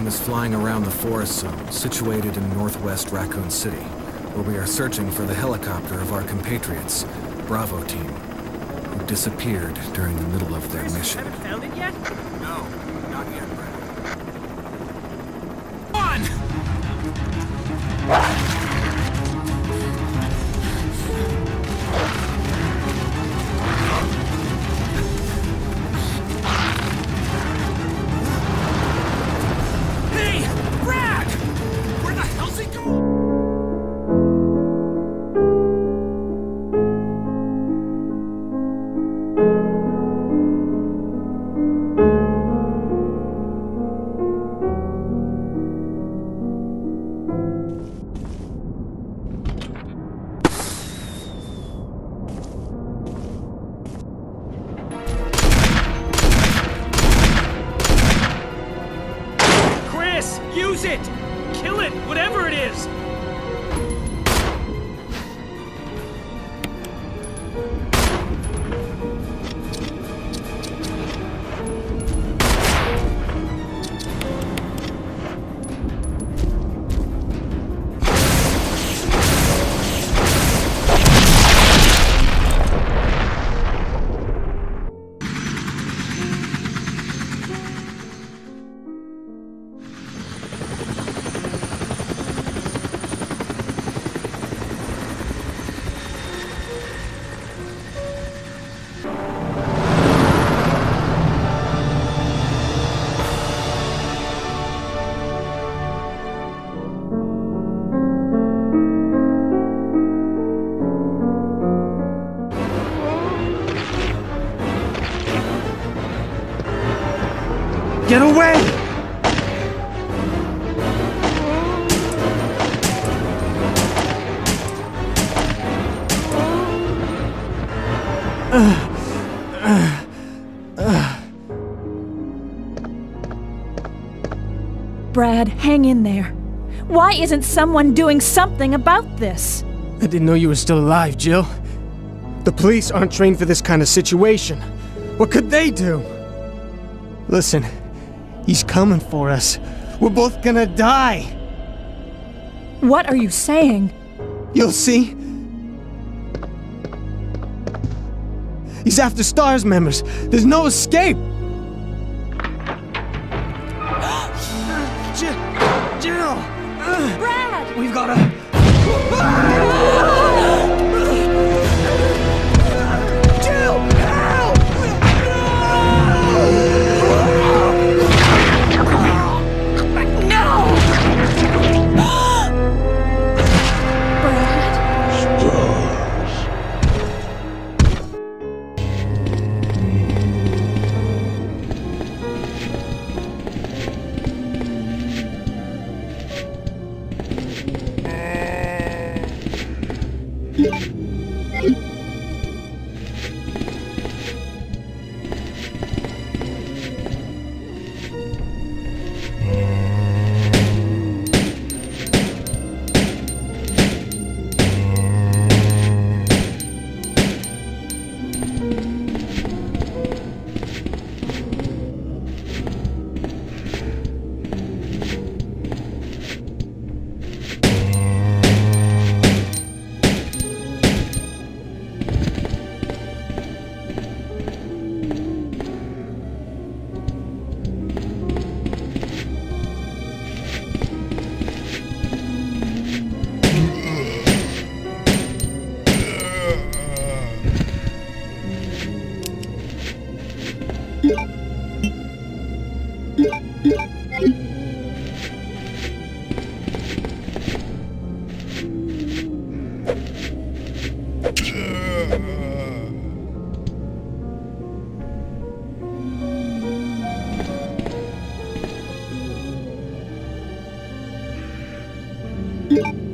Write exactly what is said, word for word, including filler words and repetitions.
team is flying around the forest zone, situated in northwest Raccoon City, where we are searching for the helicopter of our compatriots, Bravo Team, who disappeared during the middle of their mission. Haven't found it yet? No, not yet, Brad. Use it! Kill it! Whatever it is! Get away! Uh, uh, uh. Brad, hang in there. Why isn't someone doing something about this? I didn't know you were still alive, Jill. The police aren't trained for this kind of situation. What could they do? Listen, he's coming for us. We're both gonna die. What are you saying? You'll see. He's after STARS members. There's no escape. Jill! Jill! Brad! We've gotta... Jill! Help! No! Brad? Brad?